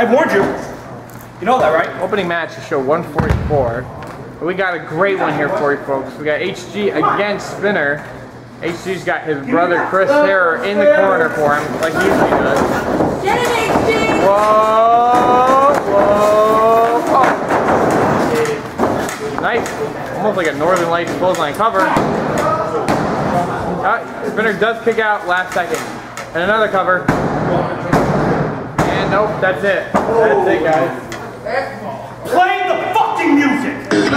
warned you. You know that, right? Opening match is show 144. We got a great one here for you folks. We got HG against Spinner. HG's got his brother Chris Terror in the corner for him, like he usually does. Get it, HG! Whoa! Whoa! Oh. Nice. Almost like a Northern Lights clothesline cover. Spinner does kick out last second. And another cover. And nope, that's it. That's it, guys. Play the fucking music!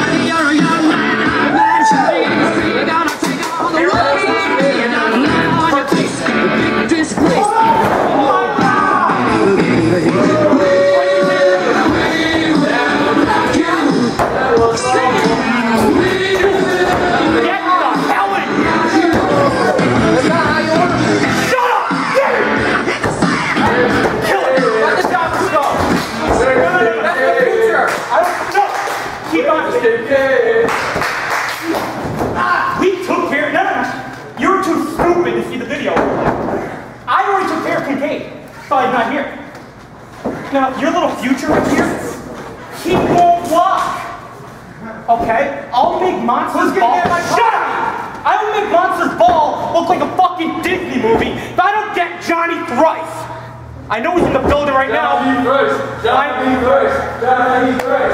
We took care of you're too stupid to see the video. I already took care of Kincaid. Thought he's not here. Now, your little future right here, he won't walk. Okay? I'll make Monster's ball. Shut up! I'll make Monster's ball look like a fucking Disney movie if I don't get Johnny Thrice. I know he's in the building right now. Johnny Thrice! Johnny Thrice! Johnny Thrice!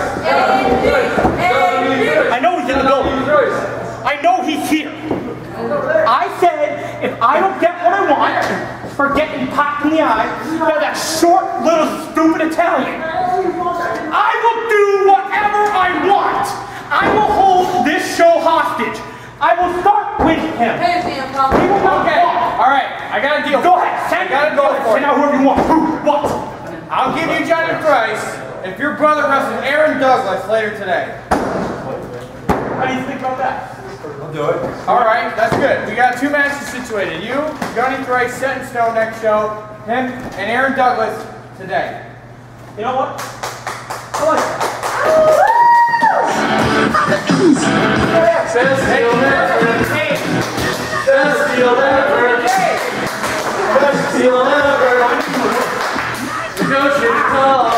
I know he's in the building. I know he's here. I said, if I don't get what I want for getting popped in the eye by that short, little, stupid Italian, I will do whatever I want. I will hold this show hostage. I will start with him. He will not get it. All right, I got a deal. Go ahead. Send out whoever you want. Who? What? I'll give you Johnny Thrice if your brother wrestles Aaron Douglas later today. How do you think about that? I'll do it. All right, that's good. We got two matches situated. You, Johnny Thrice, set in stone next show. Him and Aaron Douglas today. You know what? I like that. Best deal ever. Best deal ever. Best deal ever. Negotiate call.